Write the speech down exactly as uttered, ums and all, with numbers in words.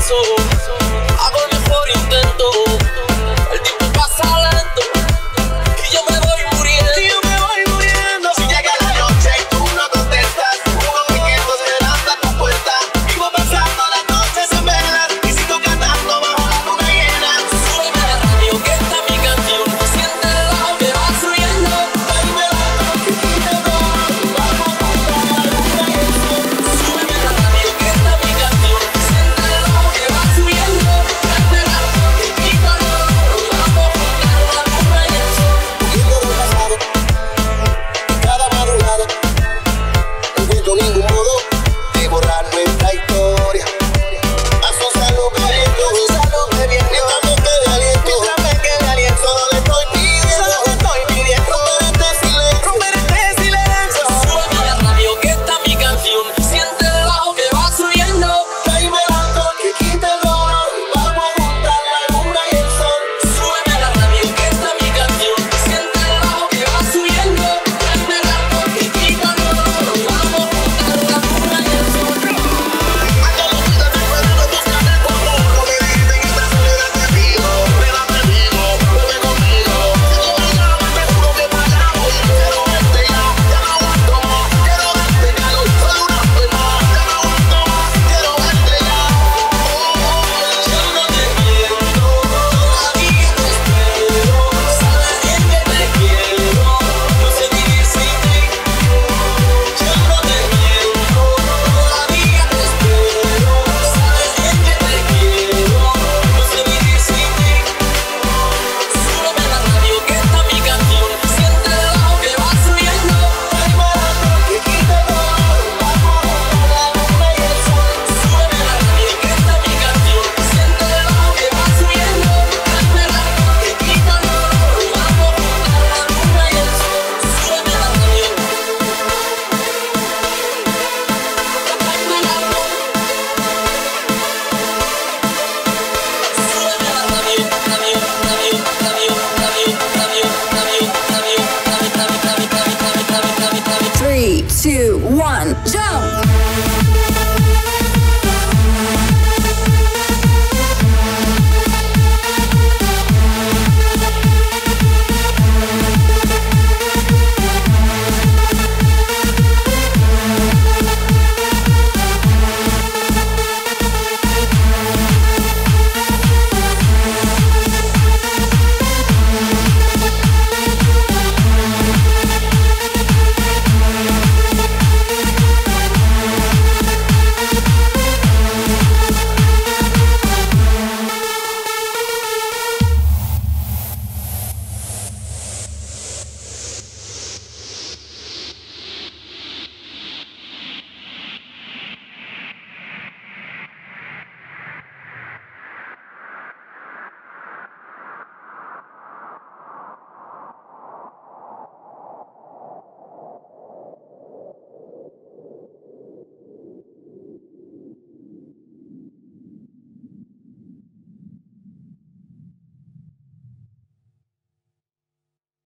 Hago el mejor intento. El tiempo pasa lento y yo me voy muriendo. Y yo me voy muriendo. Si llega la noche y tú no contestas, unos piquetos esperando a tu puerta. Vivo pasando las noches en velas y sigo cantando bajo la luna llena. Súbeme la radio que está mi canción. Siente el bajo que va subiendo. Dame la que quita todo. Vamos a juntar la luna y el sol. Súbeme la radio que está mi canción. Siente el bajo que va subiendo. Dame la que quita todo. Vamos a juntar la luna y el sol. Huyendo del pasado, cada madrugada no encuentro ningún modo de borrar nuestra historia. Asociarlo viento, asociarlo bebiendo. Mientras me quede aliento, mientras me quede aliento. Solo le estoy pidiendo, solo le estoy pidiendo. Romper este silencio, romper este silencio. Súbeme la radio que está mi canción. Siente el bajo que va subiendo. Tráeme el alcohol que quita el dolor. Vamos a juntar la luna y el sol. Súbeme la radio que está mi canción. Siente el bajo que va subiendo. Dame el alcohol que quita el dolor. Vamos a juntar la luna y el sol. Hasta los días después de buscar el polvo. No me dejes en esta soledad, te pido. Ven a conmigo, bebe conmigo. Si tú me llamas, te juro que paramos. Quiero verte ya, ya no aguanto más. Quiero darte calor, solo una vez más. Ya no aguanto más, quiero verte ya. Yo no te miento, aquí te espero. Sabes bien que te quiero. No sé vivir sin ti. Yo no te miento, aquí te espero. Sabes bien que te quiero. No sé vivir sin ti. Súbeme la radio que está mi canción. Siente el bajo que va subiendo. Tráeme el alcohol que quita el dolor. Vamos a juntar la luna y el sol. Súbeme la radio que está mi canción. Siente el bajo que va subiendo. Dame el alcohol que quita el dolor. Vamos a juntar la luna y el sol. Súbeme la radio. Dame el alcohol. Súbeme la radio, radio, radio, radio, radio, radio, radio, radio, radio, radio, radio, radio, radio, radio, radio, radio. Three, two, one, jump!